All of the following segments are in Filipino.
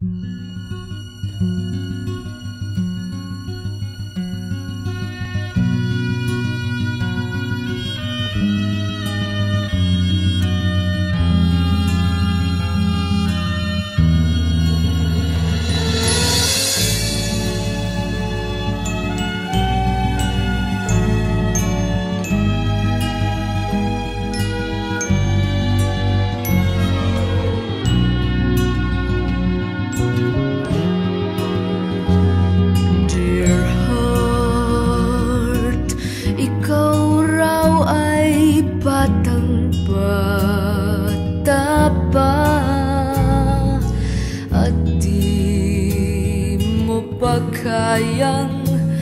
Kayang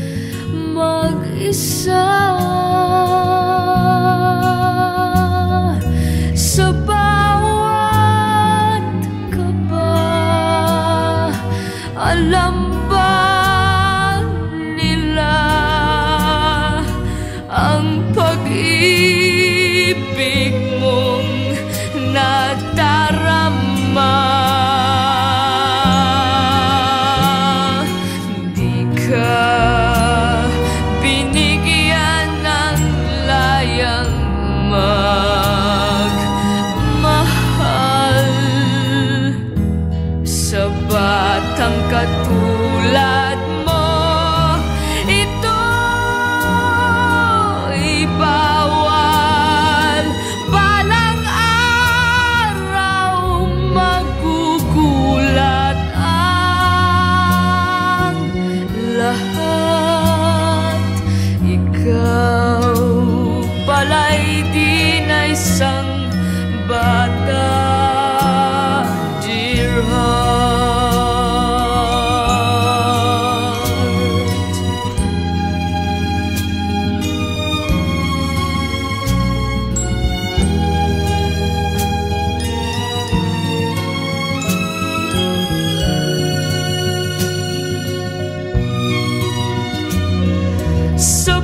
mag-isa sa bawat kaba. Alam ba nila ang pag-ibig mong nadarama? Binigyan ng layang magmahal sa batang katulad mo. Ito'y bawal, balang araw magugulat ang lahat. Ikaw pala'y di na isang bata, dear heart. Sa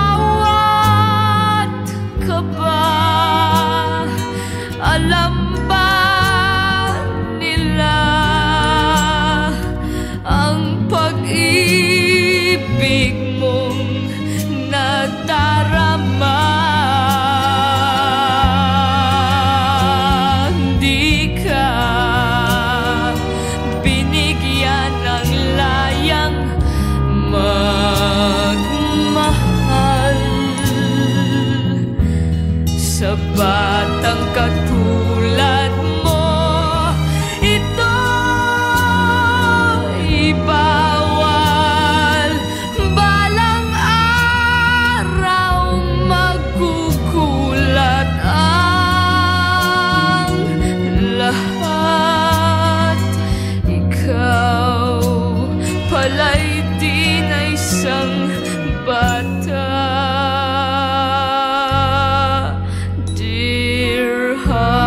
bawat kaba, alam ba nila ang pag-ibig mong nadarama? Di ka binigyan ng layang magmahal sa batang katulad mo. Ito'y bawal, balang araw magugulat ang lahat. Ikaw pala'y di na isang bata, dear heart.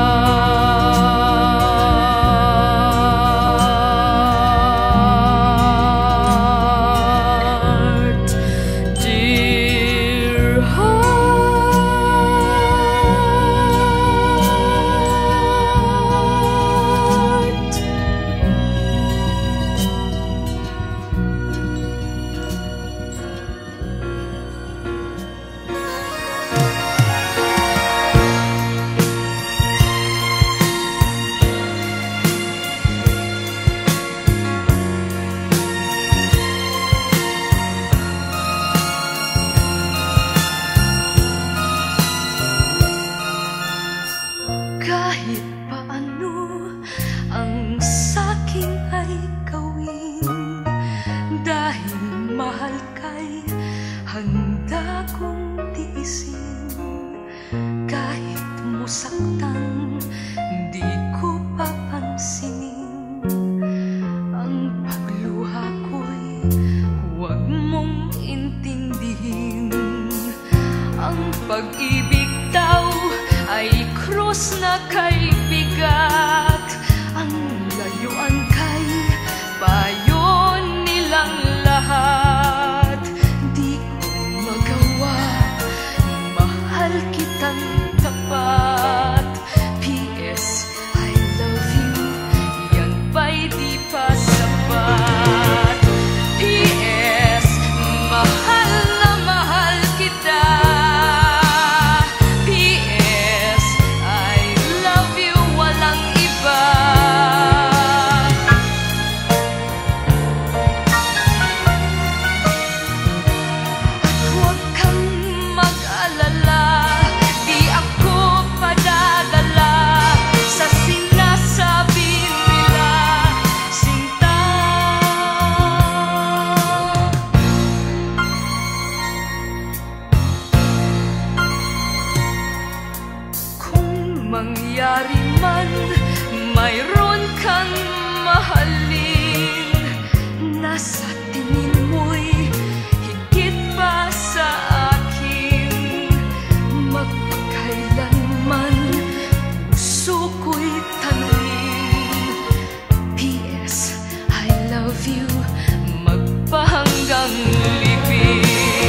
love you magpahanggang libing.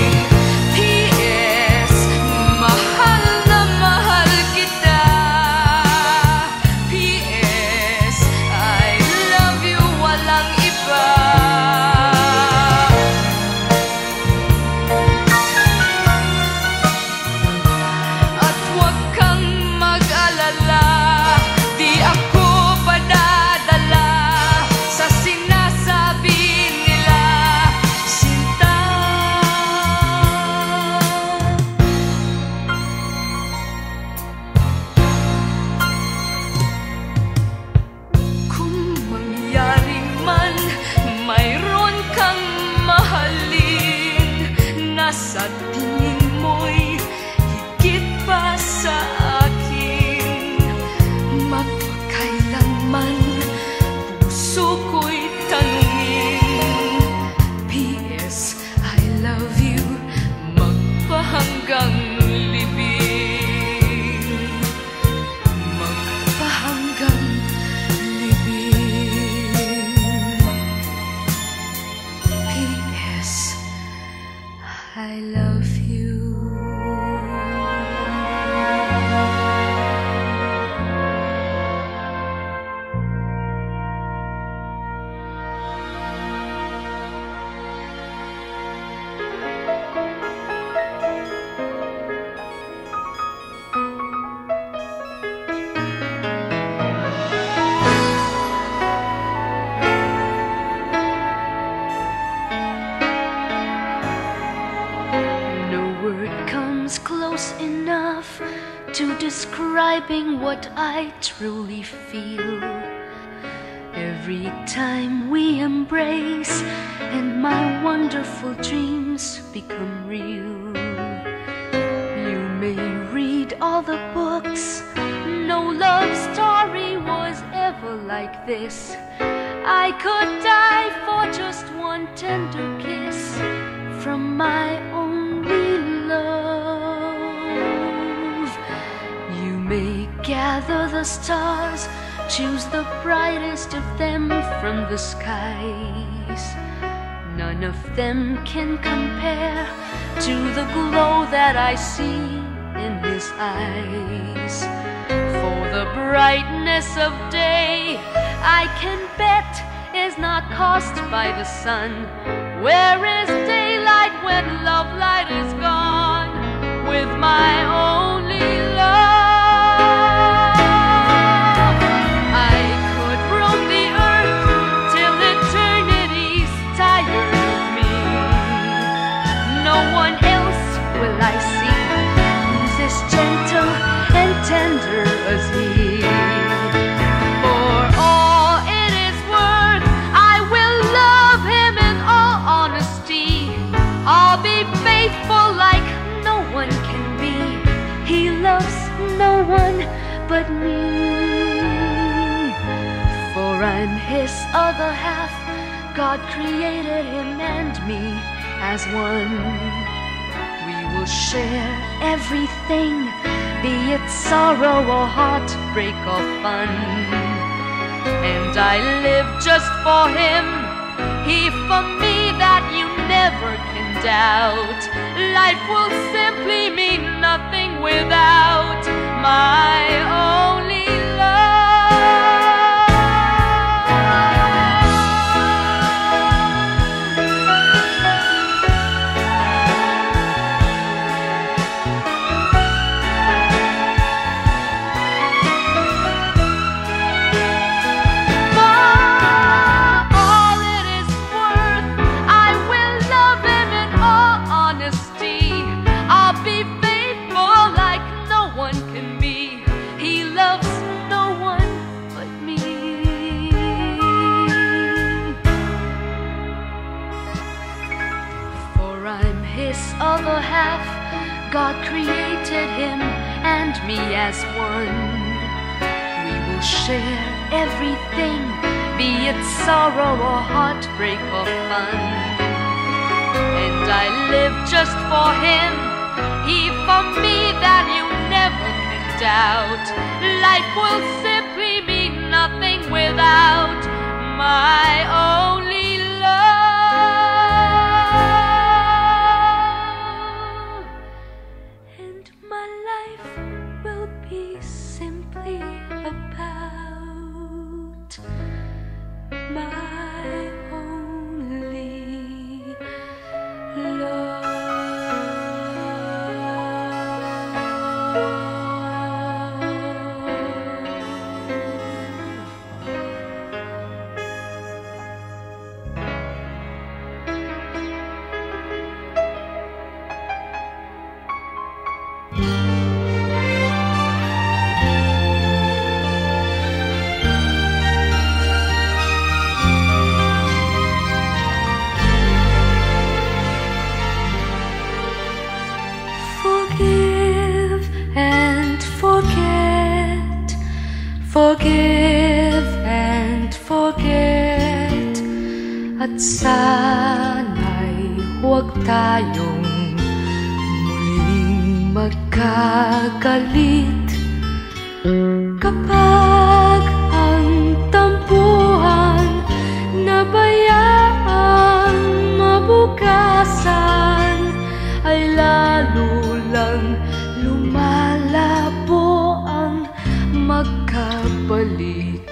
P.S. Mahal na mahal kita. P.S. I love you walang iba. At huwag kang mag-alala, di ako padadala sa sinasabi nila, sinta. Kung mangyari man mayroon kang mahalin, nasa tingin mo'y higit pa sa akin, magpakailanman puso ko'y tanungin. P.S. I love you magpahanggang libing. Magpahanggang libing. P.S. I love you. No word comes close enough to describing what I truly feel. Every time we embrace and my wonderful dreams become real. You may read all the books, no love story was ever like this. I could die for just one tender kiss from my only love. You may gather the stars, choose the brightest of them from the skies. None of them can compare to the glow that I see in his eyes. For the brightness of day, I can bet, is not caused by the sun. Where is daylight when love light is gone? With my only love, I could roam the earth till eternity's tired of me. No one else will I see who's as gentle and tender as he. For all it is worth, I will love him in all honesty. I'll be faithful like no one can be. He loves no one but me. For I'm his other half, God created him and me as one. We will share everything, be it sorrow or heartbreak or fun. And I live just for him, he for me, that you never can doubt. Life will simply mean nothing without my only love. Other half, God created him and me as one. We will share everything, be it sorrow or heartbreak or fun. And I live just for him, he for me, that you never can doubt. Life will simply mean nothing without my only At sana'y huwag tayong muling magkagalit kapag ang tampuhan nabayaan mabukasan ay lalo lang lumalabo ang magkabalikan.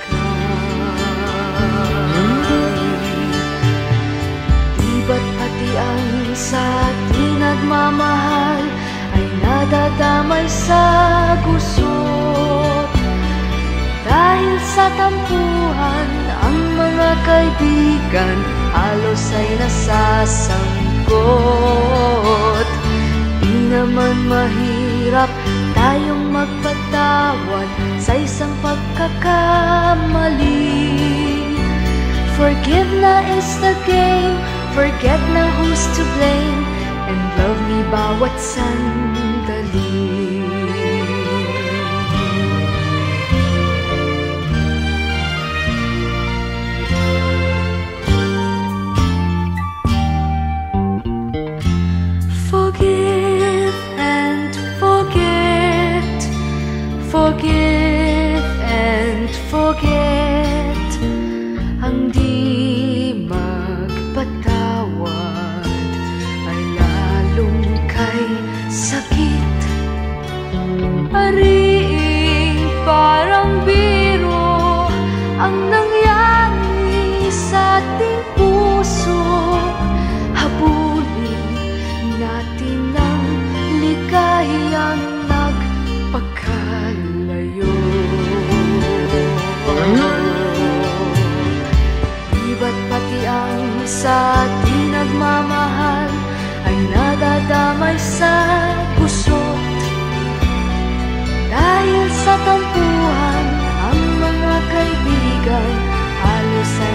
Di ba't pati ang sa ating nagmamahal ay nadadamay sa gusot? Dahil sa tampuhan ang mga kaibigan halos ay nasasangkot. Di naman mahirap tayong magpatawad sa isang pagkakamali. Forgive na is the game, forget na who's to blame, and love me bawat sandali. Forgive and forget, forgive and forget. Ang di magpatawad ay lalong kay sakit. Ariing parang biro ang nangyari sa ating puso. Habulin natin ang ligayang nagpakalayo. Ba't pati ang sa ating nagmamahal ay nadadamay sa gusot? Dahil sa tampuhan ang mga kaibigan halos ay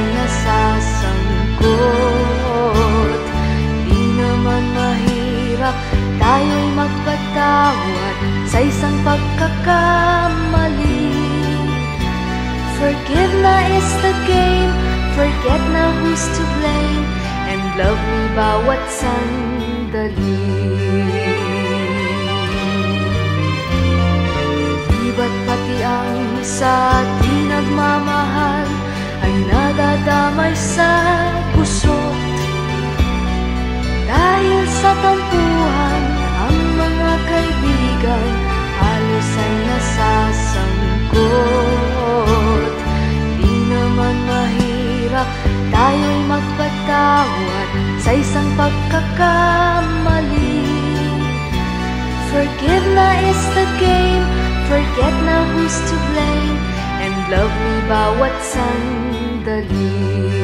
nasasangkot. Di naman mahirap tayo'y magpatawad sa isang pagkakamali. Forgive na is the game, forget na who's to blame, and love me bawat sandali. Di ba't pati ang sa ating nagmamahal ay nadadamay sa gusot? Dahil sa tampuhan ang mga kaibigan halos ay nasasangkot. Di naman mahirap tayo'y magpatawad sa isang pagkakamali. Forgive na is the game, forget na who's to blame, and love me bawat sandali.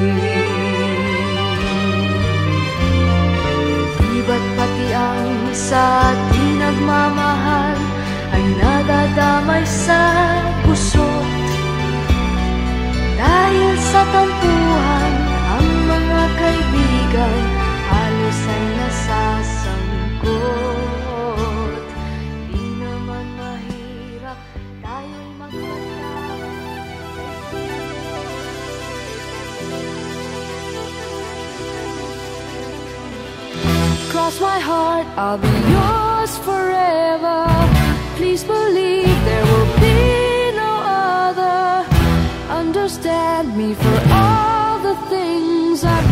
Di ba't pati ang sa ating nagmamahal ay nadadamay sa gusot? Dahil sa tampuhan ang mga kaibigan halos ay nasasangkot. Di naman mahirap tayo'y magpatawad. Cross my heart, I'll be yours forever. Please believe there will be no other. Understand me for all the things I've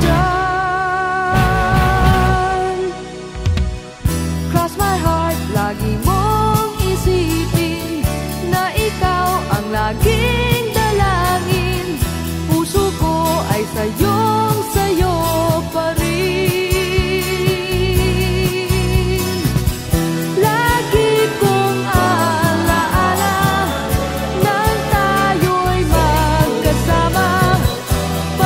done. Cross my heart, lagi mong isipin na ikaw ang laging dalangin. Puso ko ay sayong-sayo pa rin. Lagi kong alaala nang tayo'y magkasama.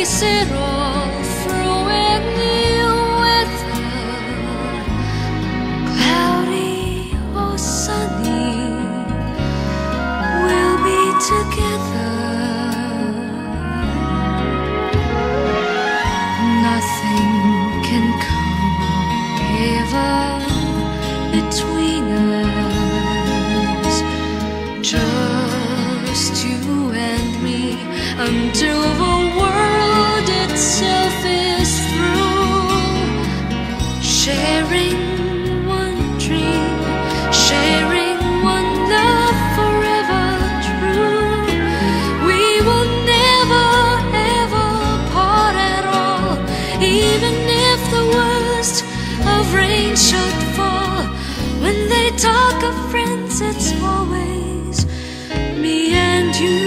face it all through any weather, cloudy or sunny, we'll be together. Nothing can come ever between us, just you and me, until the world itself is through. Sharing one dream, sharing one love forever true. We will never ever part at all, even if the worst of rain should fall. When they talk of friends, it's always me and you.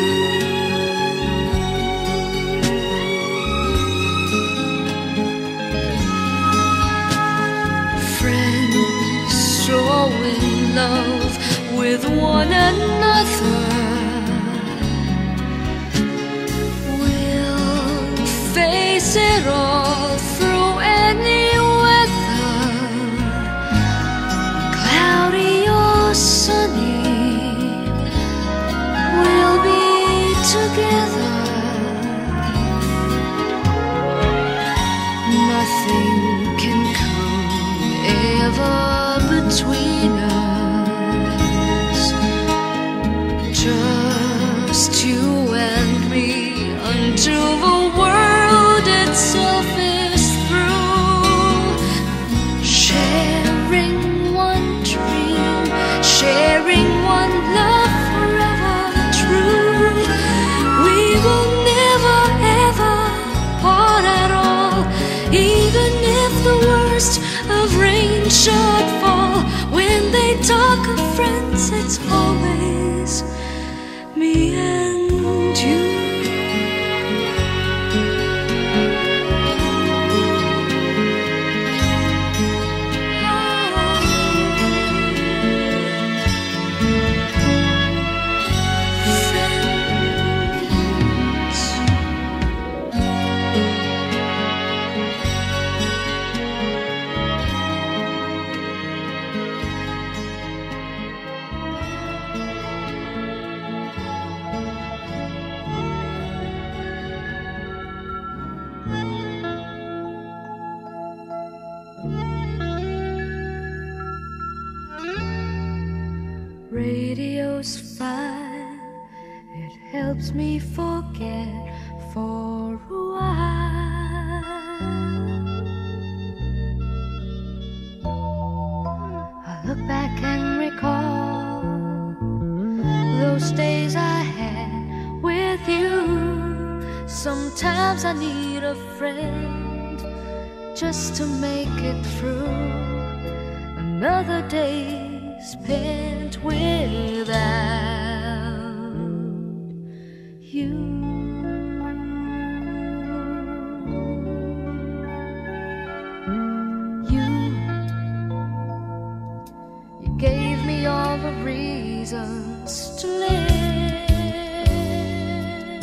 Friends showing love with one another, we'll face it all through any weather, cloudy or sunny, we'll be together. Nothing can come ever between us, just you and me, until the world itself is through. Sharing one dream, sharing one love forever true. We will never ever part at all, even if the worst of rain should fall. When they talk of friends, it's always me and you. Radio's fine, it helps me forget for a while. I look back and recall those days I had with you. Sometimes I need a friend just to make it through another day spent without you. You gave me all the reasons to live,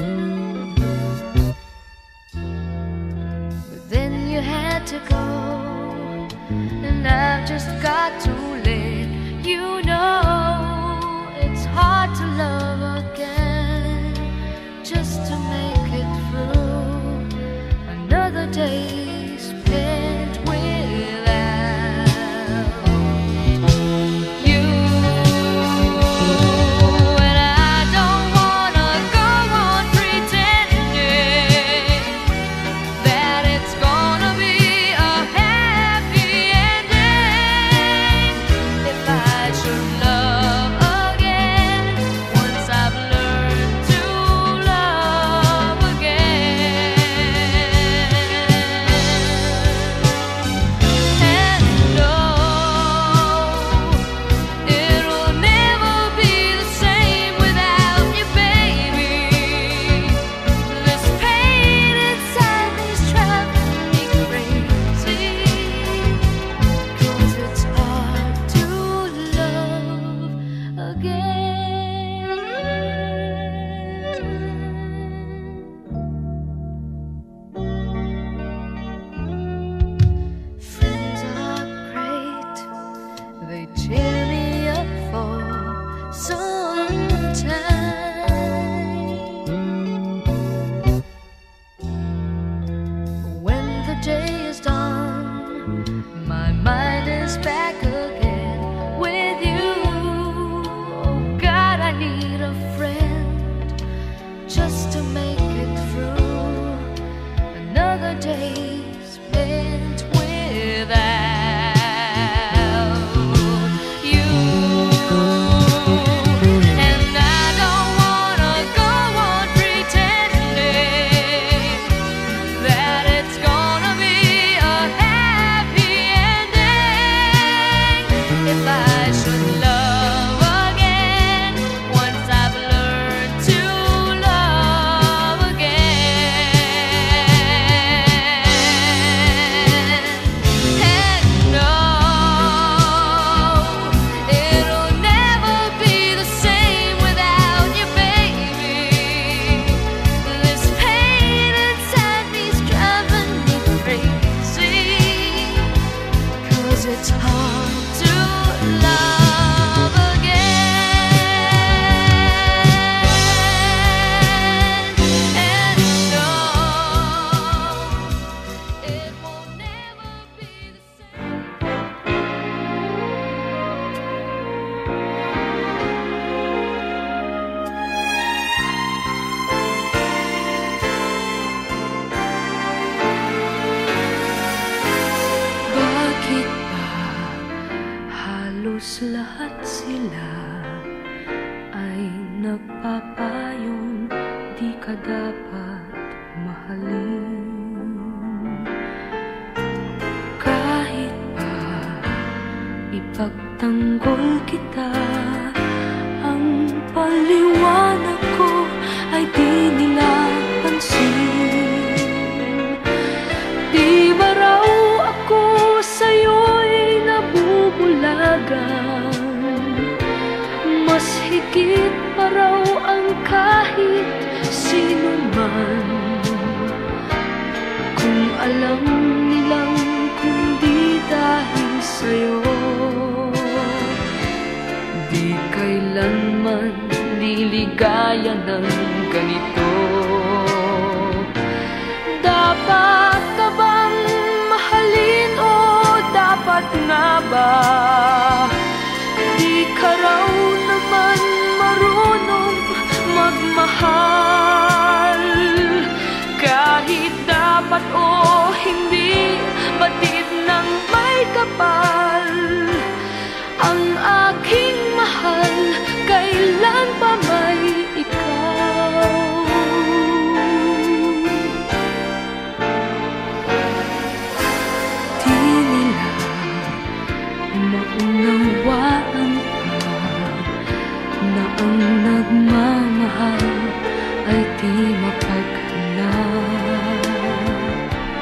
but then you had to go, and I've just got to let you know it's hard to love again, just to make it through another day spent without you. And I don't wanna go on pretending that it's gonna be a happy ending. If I should love again, once I've learned to love again. make it through another day spent without you. And I don't wanna go on pretending that it's gonna be a happy ending. If I should love again, once I've learned to love again. And no, it'll never be the same without you, baby. This pain inside me's driving me crazy, 'cause it's hard to love again. And no, it will never be the same. Bakit ba halos lahat sila ay nagpapayong di ka dapat mahalin? Kahit pa ipagtanggol kita, ang paliwanag ko ay di nila pansin. Di ba raw ako sa'yo'y nabubulagan? Mas higit pa raw ang kahit sino man. Kung alam nilang kundi dahil sa'yo, di kailanman liligaya ng ganito. Dapat ka bang mahalin o dapat nga ba? Di ka raw naman marunong magmahal. Kahit dapat o hindi, batid ng may kapal. Ang aking mahal, kailan pa may ikaw? Di nila maunawaan pa na ang nagmamahal ay di mapaghanap.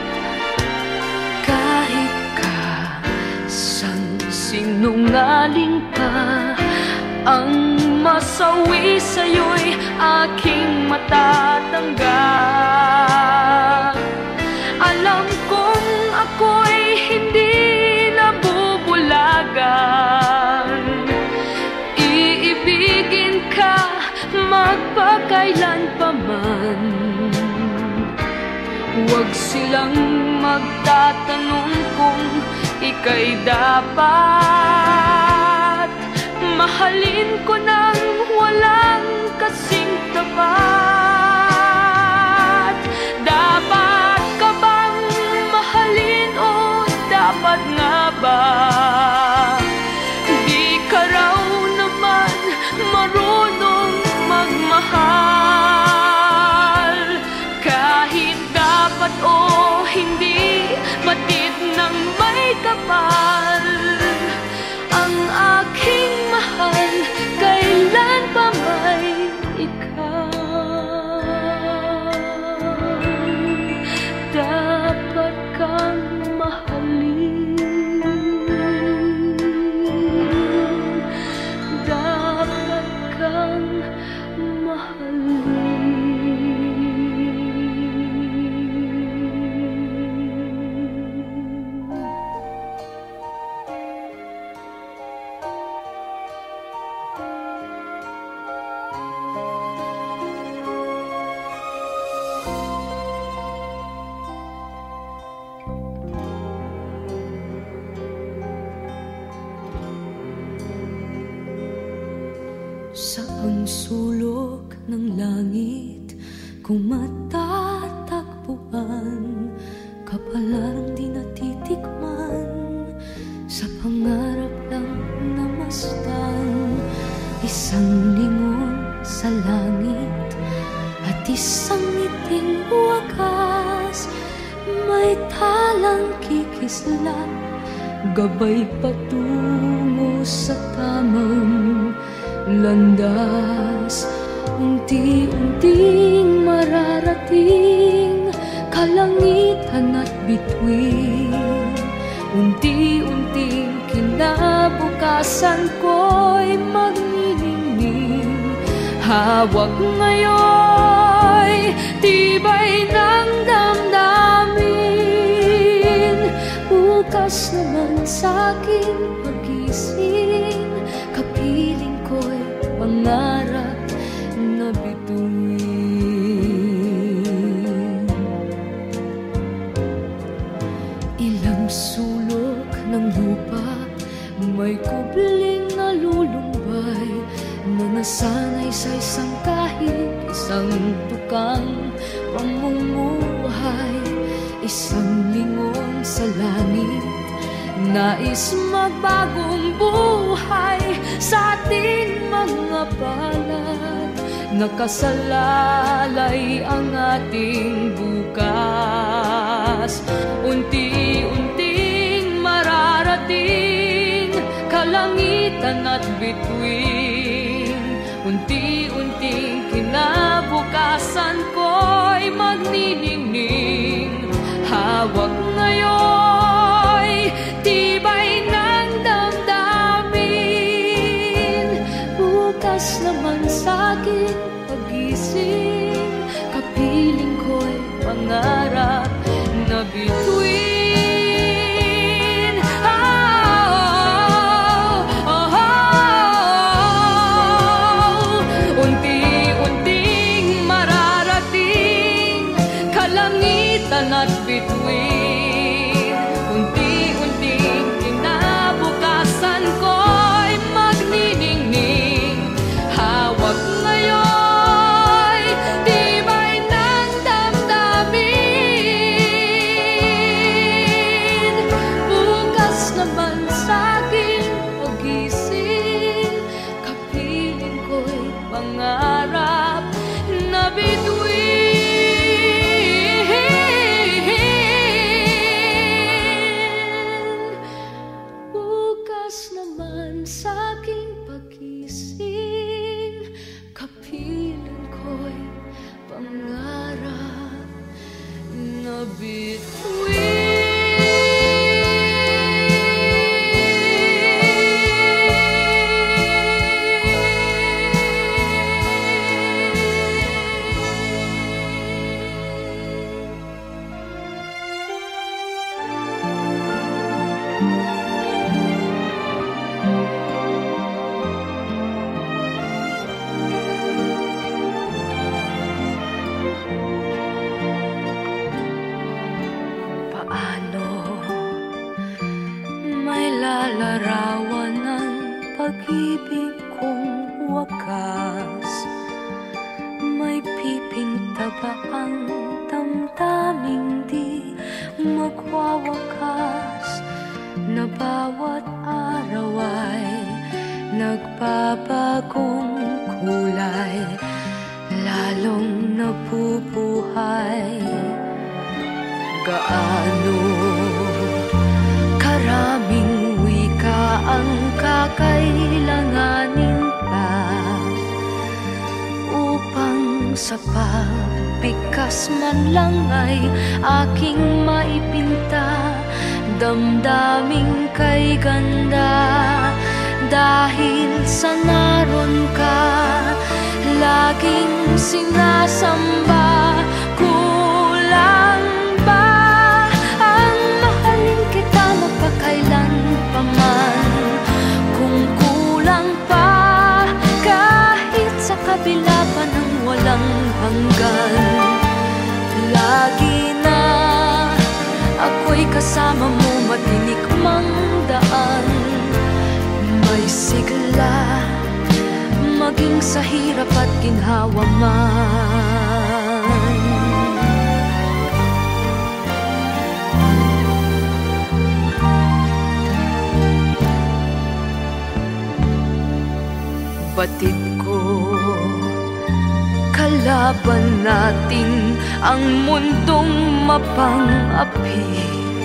Kahit ka sang sinungaling pa, ang masawi sa'yo'y aking matatanggap. Alam kong ako'y hindi nabubulagan. Iibigin ka magpakailan pa man. Huwag silang magtatanong kung ika'y dapat mahalin ko nang walang kasing tapat. Dapat ka bang mahalin o dapat nga ba? Di ka raw naman marunong magmahal. Kahit dapat o hindi, batid ng may kapal. Ang aking mahal, kailan pa may ikaw? Dapat kang mahalin. Dapat kang mahalin. Saang sulok ng langit ko matatagpuan, kapalarang di natitikman, sa pangarap lang namastan. Isang lingon sa langit at isang ngiting wagas, may talang kikislap, gabay patungo sa tamang landas. Unti-unting mararating kalangitan at bituin, unti-unting kinabukasan ko'y magniningning. Hawak ngayon'y tibay ng damdamin, bukas naman sa'king pagising, kapiling ko'y pangarap na bituin. Ilang sulok ng lupa, may kubling nalulumbay, na nasanay sa isang kahig, isang tukang pamumuhay. Isang lingon sa langit, nais magbagong buhay sa ating mga palad. Nakasalalay ang ating bukas, unti-unting mararating kalangitan at bituin, unti-unting kinabukasan ko'y magniningning. Hawak ngayon'y tibay ng damdamin, bukas naman sa'king pagising, kapiling ko'y pangarap na bituin. Unti-unting mararating kalangitan at bituin, unti-unting kinabukasan ko'y magniningning. Hawak ngayon'y tibay ng damdamin, bukas naman sa'king pagising, kapiling ko'y pangarap na bituin. Bukas naman sa'king pagising, kapiling ko'y pangarap na bituin. Lalarawan ng pag-ibig kong wakas, may pipinta ba ang damdaming di magwawakas, na bawat araw ay nagbabagong kulay, lalong nabubuhay. Gaano karaming wika ang kakailanganin pa upang sa pagbigkas man lang ay aking maipinta damdaming kay ganda. Dahil sa naroon ka, laging sinasamba. Kulang ba ang mahalin kita magpakailan pa man? Kung kulang pa, kahit sa kabila pa ng walang hanggan, lagi na ako'y kasama mo, matinikmang daan. May sigla maging sa hirap at ginhawa man. kapatid ko. Kalaban natin ang mundong mapang-api.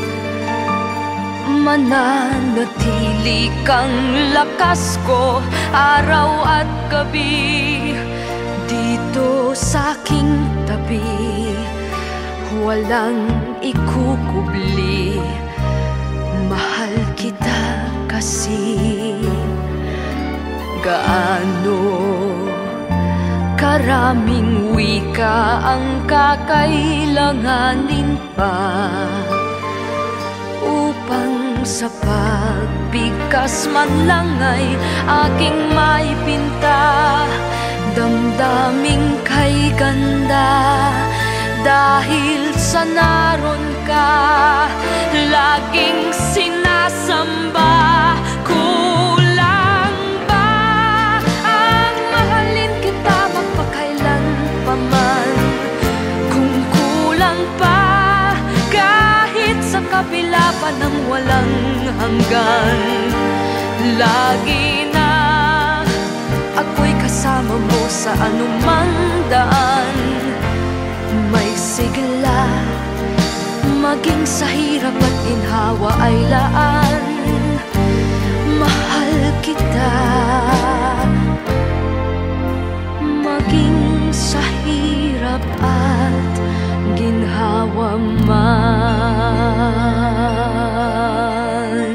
Mananatili kang lakas ko araw at gabi. Dito sa aking tabi, walang ikukubli. Mahal kita kasi gaano karaming wika ang kakailanganin pa upang sa pagbigkas man lang ay aking maipinta. Damdaming kay ganda dahil sa naroon ka, laging sinasamba. Kulang ba ang mahalin kita magpakailan pa man? Kung kulang pa kahit sa kabila pa ng walang hanggan, lagi na ako'y kasama mo sa anumang daan. May sigla, maging sa hirap at ginhawa ay laan. Mahal kita, maging sa hirap at ginhawa man.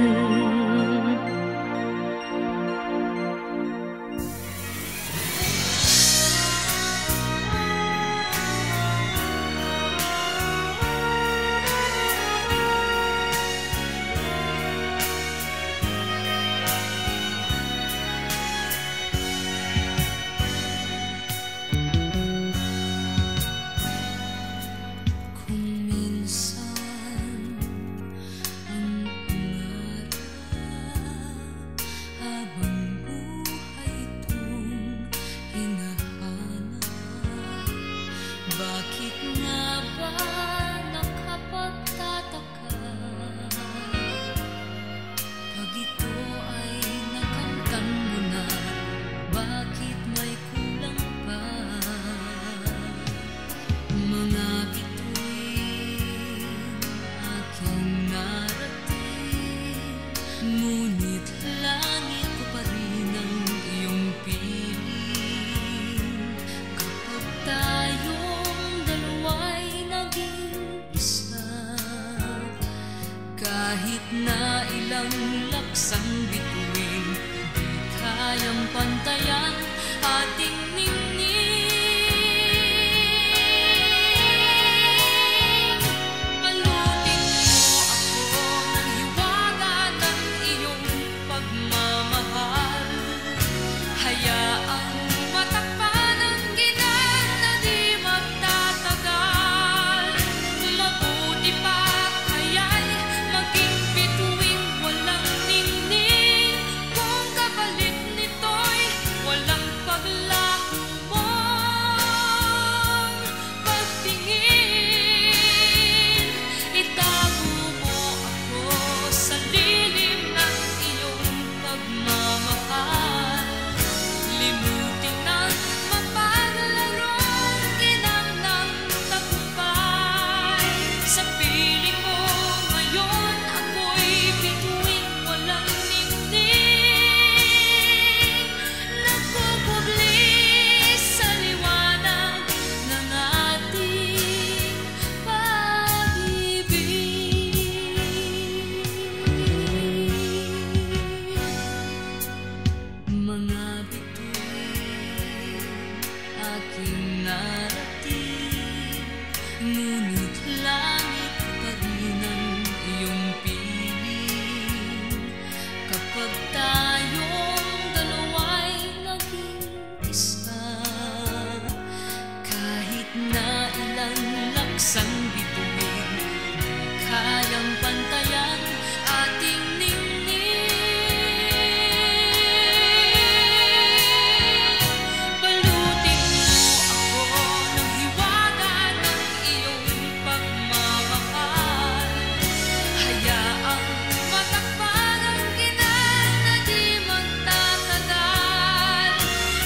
Kahit na ilang laksang bituin, di kayang pantayan ating ningning. Balutin mo ako ng hiwaga ng iyong pagmamahal. Hayaang matakpan ang ginaan na di magtatagal. Mabuti pa kaya'y maging bituing walang ningning. Kung kapalit nito'y walang paglaho mong pagtingin. Itago mo ako sa lilim ng iyong pagmamahal. Limutin ang mapaglarong ginang ng tagumpay. Sa piling mo ngayon ako'y bituing walang ningning. Nagkukubli sa liwanag ng ating pag-ibig. Mga bituin aking narating, ngunit langit pa rin ang iyong piling. Kapag tayong dalawa'y naging isa, kahit na ilang laksang bituin, di kayang pantayan ating ningning. Balutin mo ako ng hiwaga ng iyong pagmamahal. Hayaang matakpan ang ginaan na di magtatagal.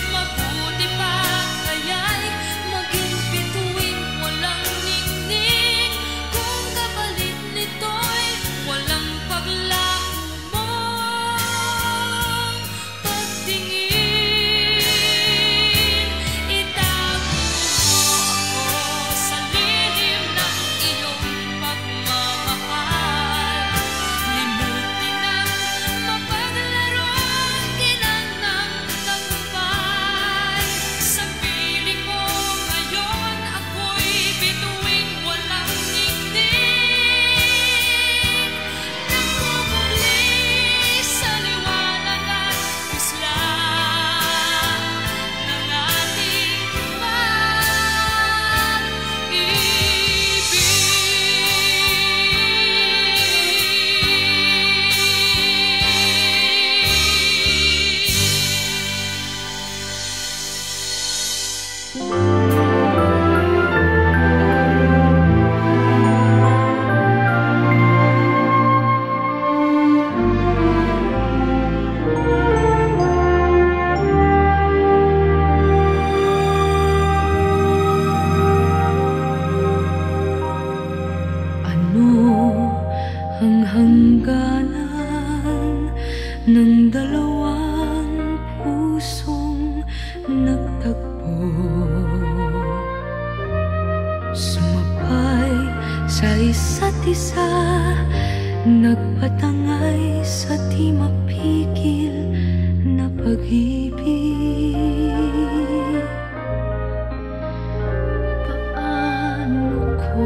Sumabay sa isa't isa, nagpatangay sa di mapigil na pag-ibig. Paano ko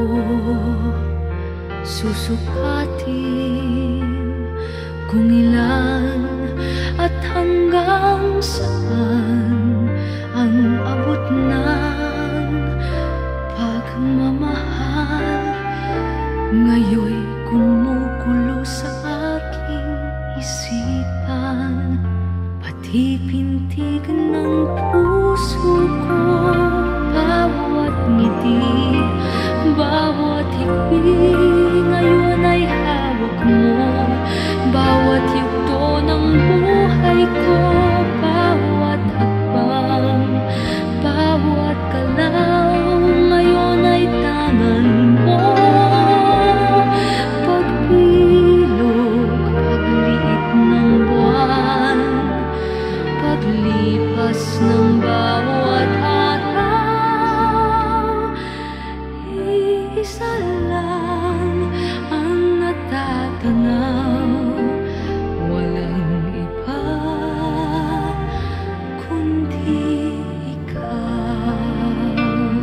susukatin kung ilan at hanggang saan ang abot ng pagmamahal? Ngayon'y kumukulo sa aking isipan, pati pintig ng puso ko. Bawat ngiti, bawat higpit ngayon ay hawak mo. Bawat yugto ng buhay ko, bawat hakbang, bawat galaw ngayon ay tangan mo. Pagbilog, pagliit ng buwan, paglipas ng bawat araw, isa lang ang natatanaw, walang iba kundi ikaw.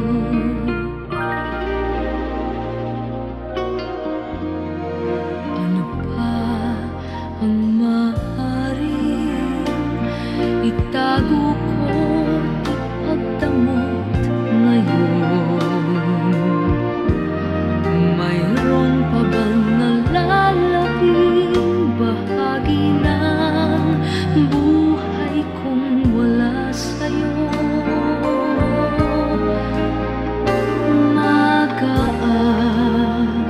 Ano pa ang maaaring itago ko, ipagdamot ngayon? Mayroon pa bang nalalabing bahagi ng buhay kong wala sa'yo? Magaan,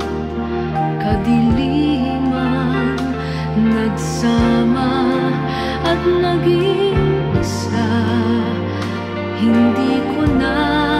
kadiliman, nagsama at naging isa. Hindi ko na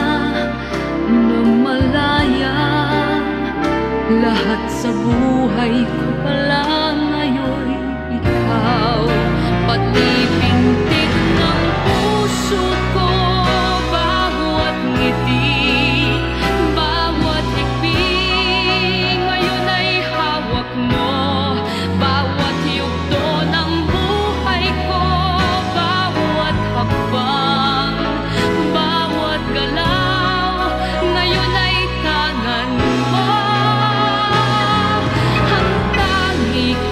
namalayan, lahat sa buhay ko pala ngayon ikaw. Pati pintig ng puso ko, bawat ngiti, bawat higpit ngayon ay hawak mo. Bawat yugto ng buhay ko, bawat hakbang, bawat galaw ngayon ay tangan mo. Ang tangi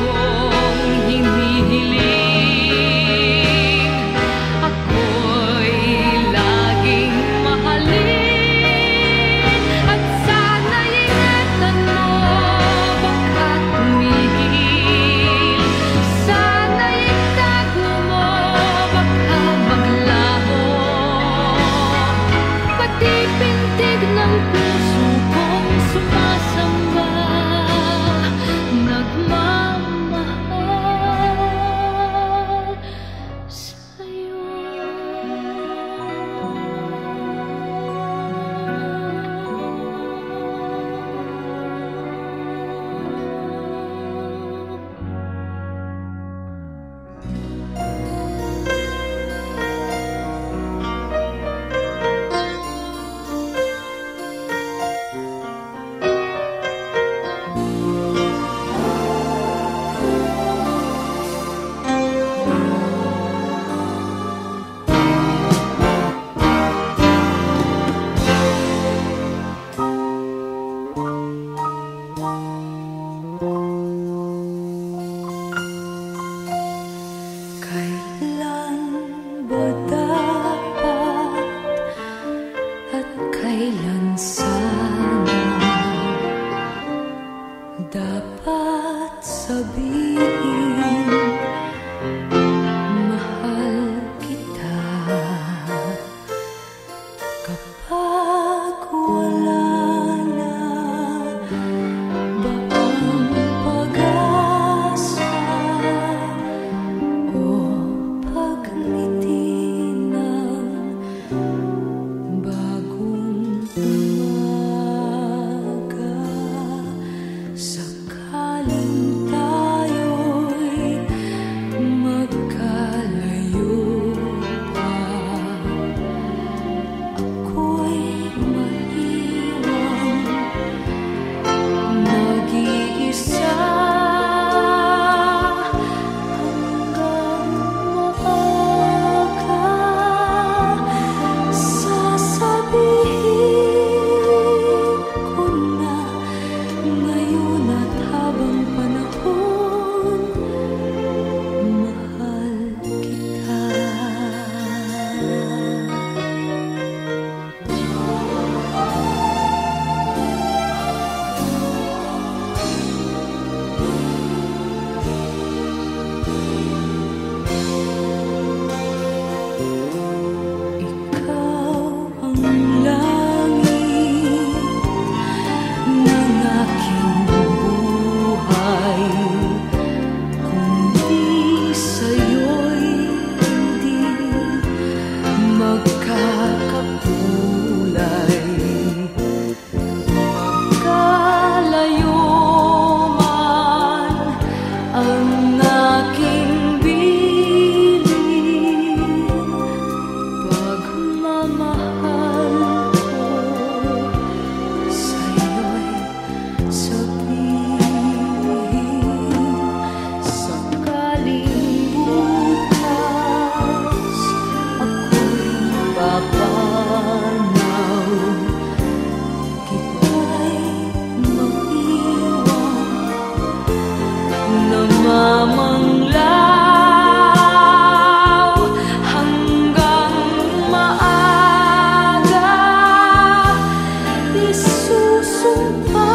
sinusumpa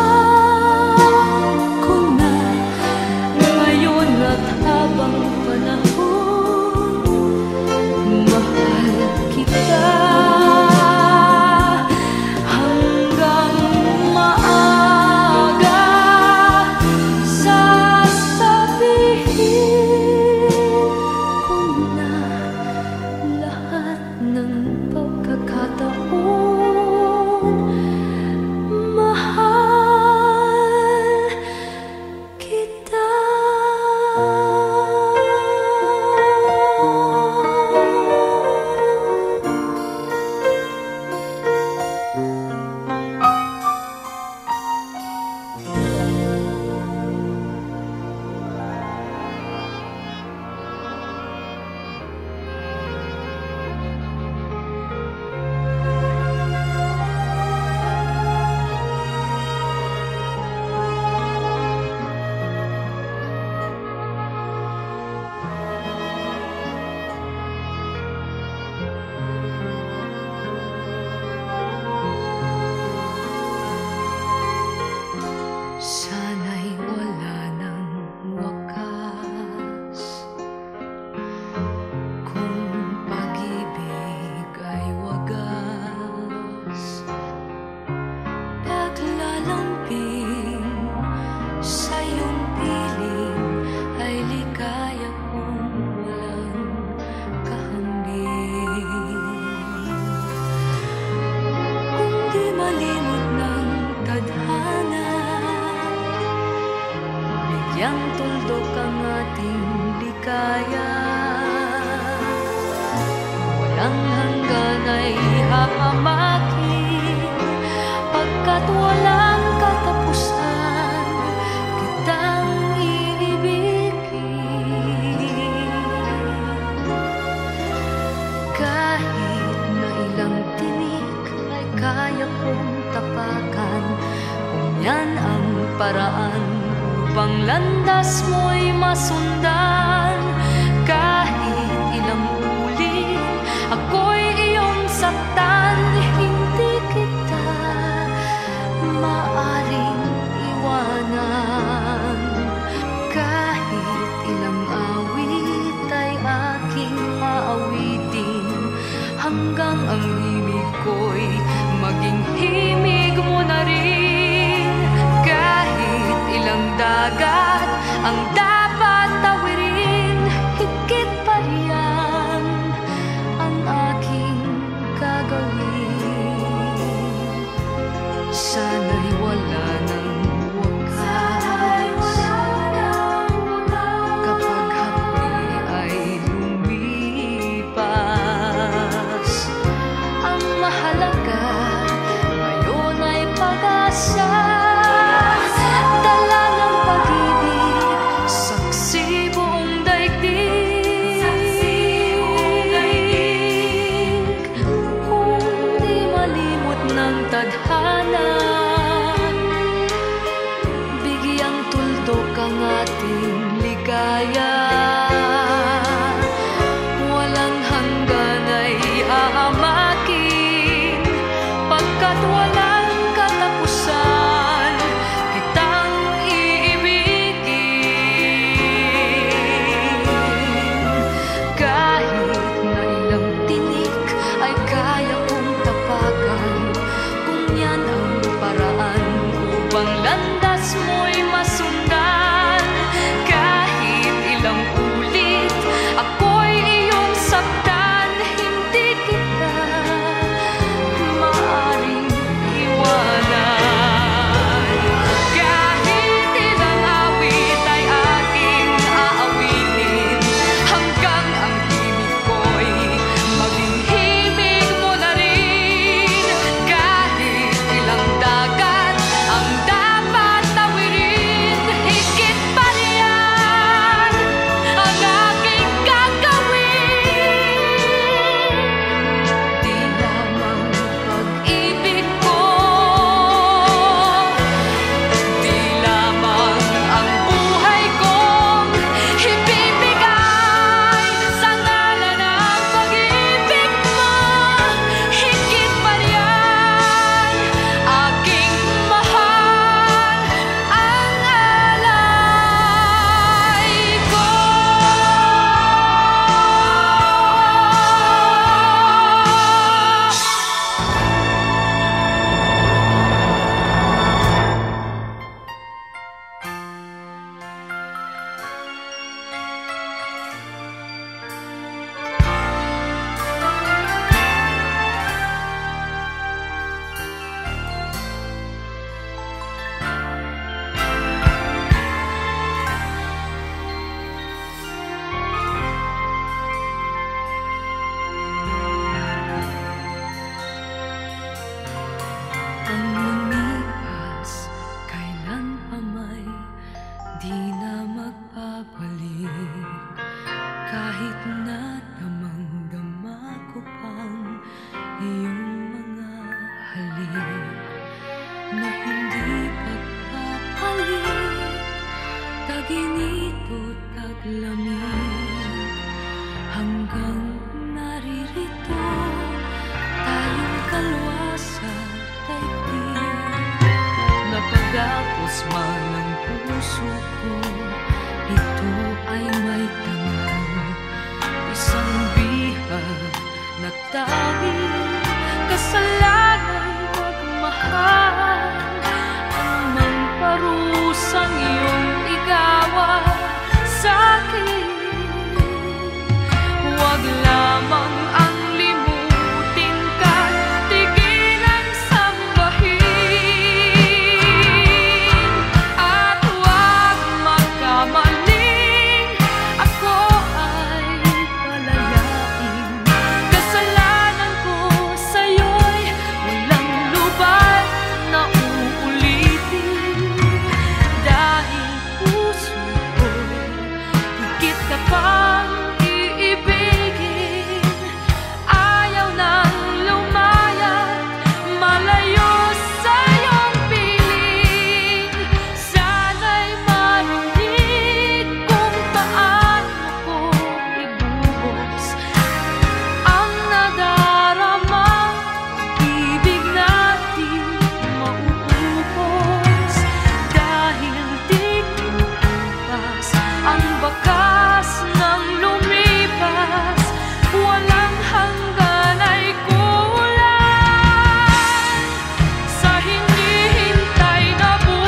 ko na ngayon at habang panahon, mahal kita hanggang maaga. Sasabihin ko na lahat ng pagkakataon, mahal kita. Sana'y wala ng wakas kung pag-ibig ay wagas. Paglalamping sa iyong piling ay ligaya kung walang kahambing. Kung di malimot ng tadhana, bigyang tuldok ang ating ligaya. Walang hanggan ay hahamakin, pagkat walang katapusan kitang iibigin. Kahit na ilang tinik ay kaya kong tapakan, kung yan ang paraan upang landas mo'y masundan. Kahit ilang ulit ako'y iyong saktan, hindi kita maaring iwanan. Kahit ilang awit ay aking aawitin, hanggang ang himig ko'y maging himig mo na rin. Kahit ilang dagat ang dapat tawirin, higit pa riyan ang aking gagawin. Sana'y wala ng wakas kapag hapdi ay lumipas. Ang mahalaga ngayon ay pag-asa, dala ng pag-ibig, saksi buong daigdig. Kung di malimot ng tadhana, Tag-inito, taglamig, hanggang naririto tayong kalwa sa daigdig. Napagapos man ang puso ko, ito ay may tanong, isang bihag na tanging kasalanay magmahal. Anumang parusang iyong igawa sa'kin, huwag lamang ang limutin ka, tigilan sambahin. At huwag magkamaling, ako ay palayain. Kasalanan ko sa'yo'y walang lubag na uulitin. Dahil puso ko'y higit ka pang iibigin. Ayaw nang lumayat, malayo sa iyong piling. Sana'y marinig kung paano ko ibuhos ang nadaramang ibig natin mauubos. Dahil di ko bukas ang bakas ng lumipas, walang hanggan ay kulang sa hinihintay na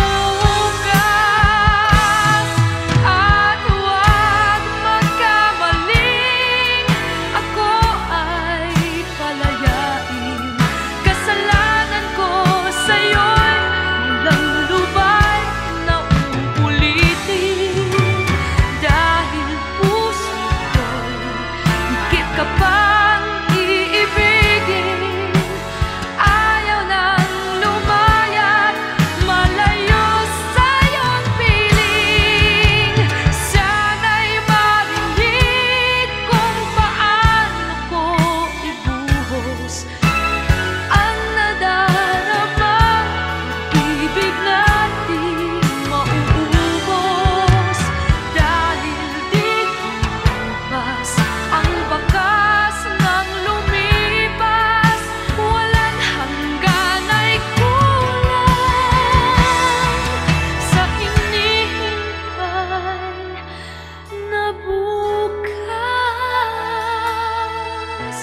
bukas. At huwag magkamaling, ako ay palayain. Kasalanan ko sa'yo'y walang lubay na uulitin. Dahil puso ko'y higit ka pang iibigin. Ayaw nang lumayat, malayo sa iyong piling. Sana'y marinig kung paano ko ibuhos ang nadaramang ibig natin mauubos. Dahil di ko bukas ang bakas ng lumipas, walang hanggan ay kulang sa hinihintay na bukas.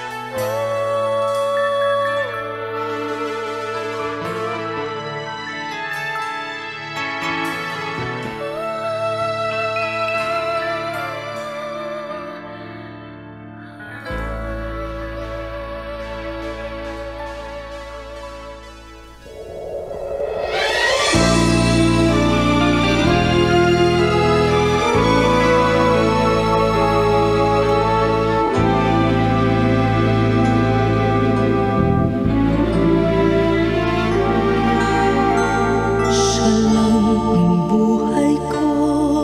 Siya lang ang buhay ko,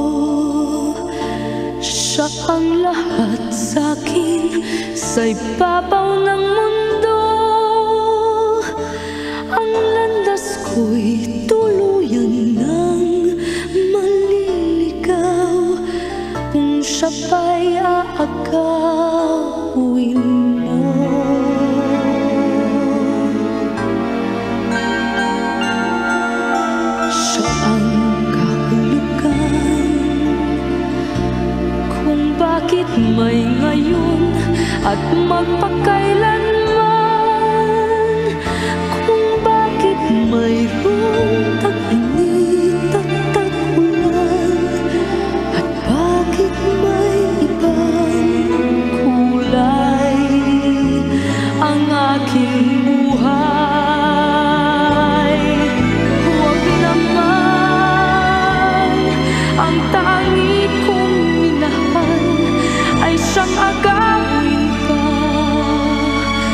siya ang lahat sa'kin. Sa ibabaw ng mundo, ang landas ko'y tuluyan ng maliligaw. Kung siya ba'y aagawin mo, siya ang kahulugan kung bakit may ngayon at magpakailanman. Kung bakit mayroong tag-init at tag-ulan, at bakit may ibang kulay ang aking buhay. Huwag naman ang tangi kong minahal ay siyang agawin pa.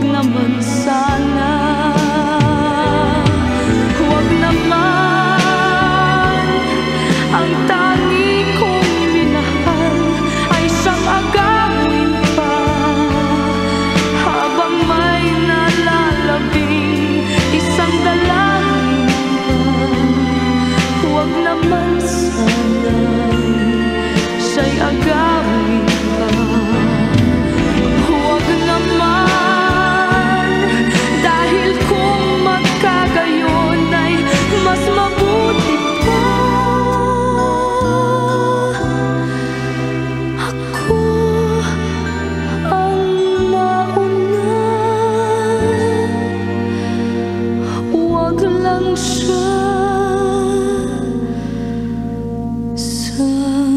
naman sana. Huwag naman. Ang tangi kong minahal ay siyang agawin pa, habang may nalalabing isang dalangin pa. Huwag naman sana siya'y agawin pa. Huwag naman, dahil kung magkagayon ay mas mabuti pa. Ako ang mauna, huwag lang siya sana.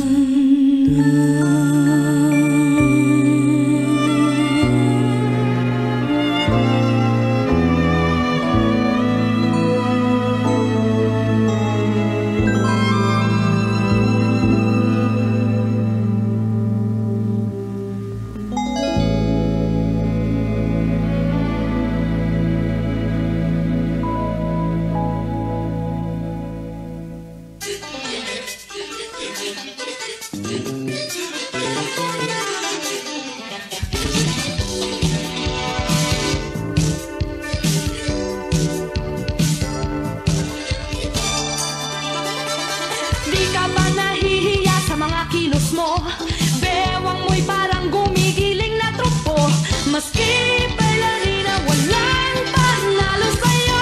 Di ka ba nahihiya sa mga kilos mo? Bewang mo'y parang gumigiling na trumpo. Maski bailarina, walang panalo sa'yo.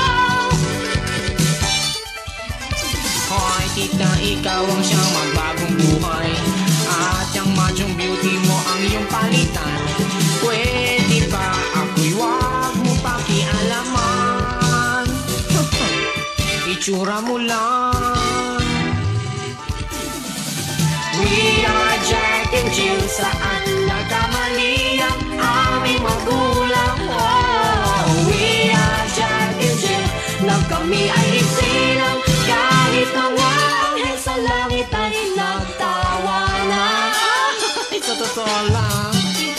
Hoy tita, ikaw ang siyang magbagong buhay, at yung machong beauty mo ang iyong palitan. Pwede ba ako'y wag mo pakialaman? Itsura mo lang. We are Jack and Jill, saan nagkamali ang aming magulang? Oh, we are Jack and Jill, nang kami ay isilang, kahit mga anghel sa langit ay nagtawanan. Sa totoo lang.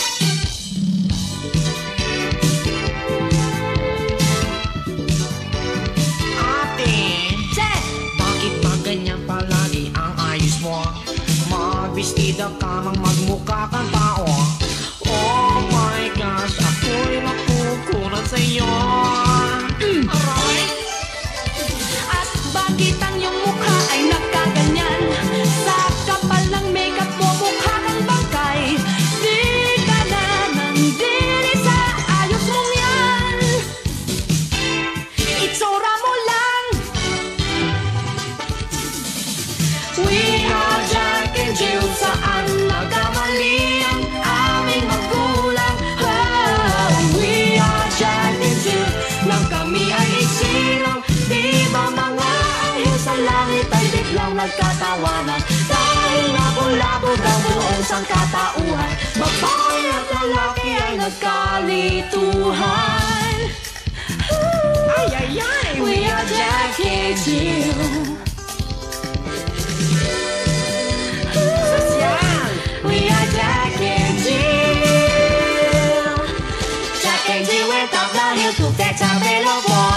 Ate, Che! bakit ba ganyan palagi ang ayos mo? Magbistida ka mang magmukha kang tao. Oh my gosh, ako'y makukunan sa'yo. Aray! At bakit ang iyong mukha ay nagkaganyan? Sa kapal ng makeup mo, mukha kang bangkay. Di ka na nandiri sa ayos mong yan. Itsura mo lang. We are Jack and Jill, saan nagkamali ang aming magulang? Oh, we are Jack and Jill, nang kami ay isilang, di ba mga anghel sa langit ay biglang nagkatawanan? Dahil nabulabog ang buong sangkatauhan, babae at lalaki ay nagkalituhan. Ay, ay, ay! We are Jack and Jill. Social! We are Jack and Jill. Jack and Jill went up the hill to fetch a bellow boy.